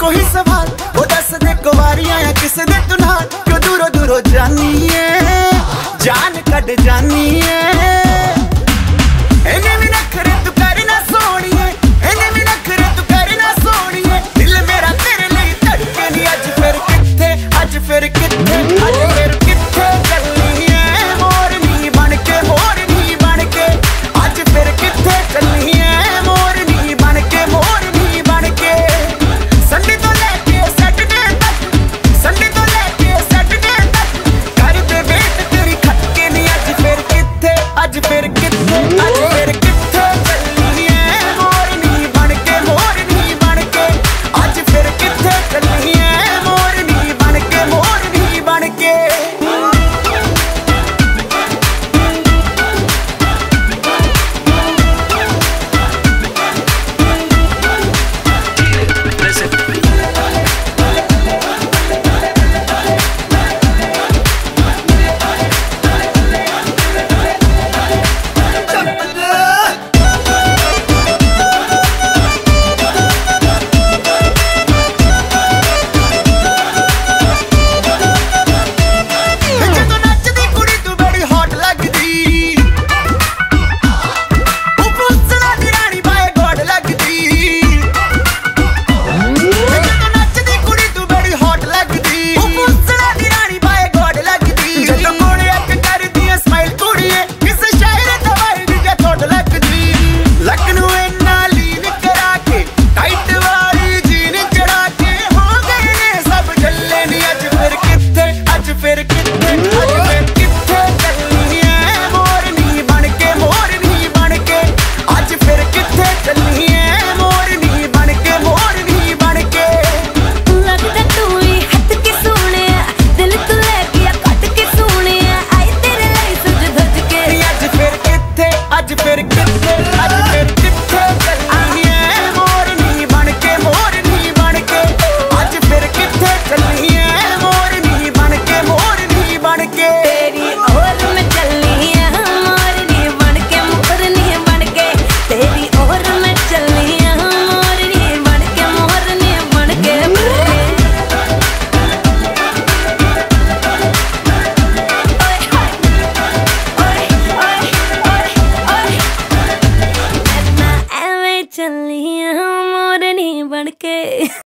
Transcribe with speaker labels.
Speaker 1: ਇੱਕੋ ਹੀ ਸਵਾਲ ਉਹ ਦੱਸ ਦੇ ਕੁਵਾਰੀਆਂ ਆ ਕਿਸੇ ਦੇ ਤੂੰ ਨਾਲ ਕਿਉਂ ਦੂਰੋਂ ਦੂਰੋਂ ਜਾਨੀ ਏ ਜਾਨ ਕੱਢ ਜਾਨੀ ਏ ਇਹਨੇ ਵੀ ਨਖਰੇ ਤੂੰ ਕਰਨਾ ਸੋਹਣੀਏ ਇਹਨੇ ਵੀ ਨਖਰੇ ਤੂੰ ਕਰਨਾ ਸੋਹਣੀਏ ਦਿਲ ਮੇਰਾ ਤੇਰੇ ਲਈ ਧੜਕੇ ਨਹੀਂ ਅੱਜ ਫਿਰ ਕਿੱਥੇ ਅੱਜ ਫਿਰ ਕਿੱਥੇ ਅੱਜ ਫਿਰ ਕਿੱਥੇ ਚੱਲੀ ਏ ਮੋਰਨੀ ਬਣ ਕੇ ਮੋਰਨੀ ਬਣ ਕੇ ਅੱਜ ਫਿਰ ਕਿੱਥੇ ਚੱਲੀ ਏ ਮੋਰਨੀ ਬਣ ਕੇ ਮੋਰਨੀ ਬਣ ਕੇ ਸੰਡੇ ਤੋਂ ਲੈ ਕੇ ਸੈਟਰਡੇ ਤੱਕ ਸੰਡੇ ਤੋਂ ਲੈ ਕੇ ਸੈਟਰਡੇ ਤੱਕ ਕਰਦੇ ਵੇਟ ਤੇਰੀ ਖੱਕੇ ਨਹੀਂ ਅੱਜ ਫਿਰ ਕਿੱਥੇ ਅੱਜ ਫਿਰ ਕਿੱਥੇ ਅੱਜ ਫਿਰ ਕਿੱਥੇ ਚੱਲੀ ਏ ਮੋਰਨੀ ਬਣ ਕੇ ਮੋਰਨੀ ਬਣ ਕੇ ਅੱਜ ਫਿਰ ਕਿੱਥੇ ਚੱਲੀ ਏ ਮੋਰਨੀ ਬਣ ਕੇ ਮੋਰਨੀ ਬਣ ਕੇ
Speaker 2: चलिए मोरनी बन के।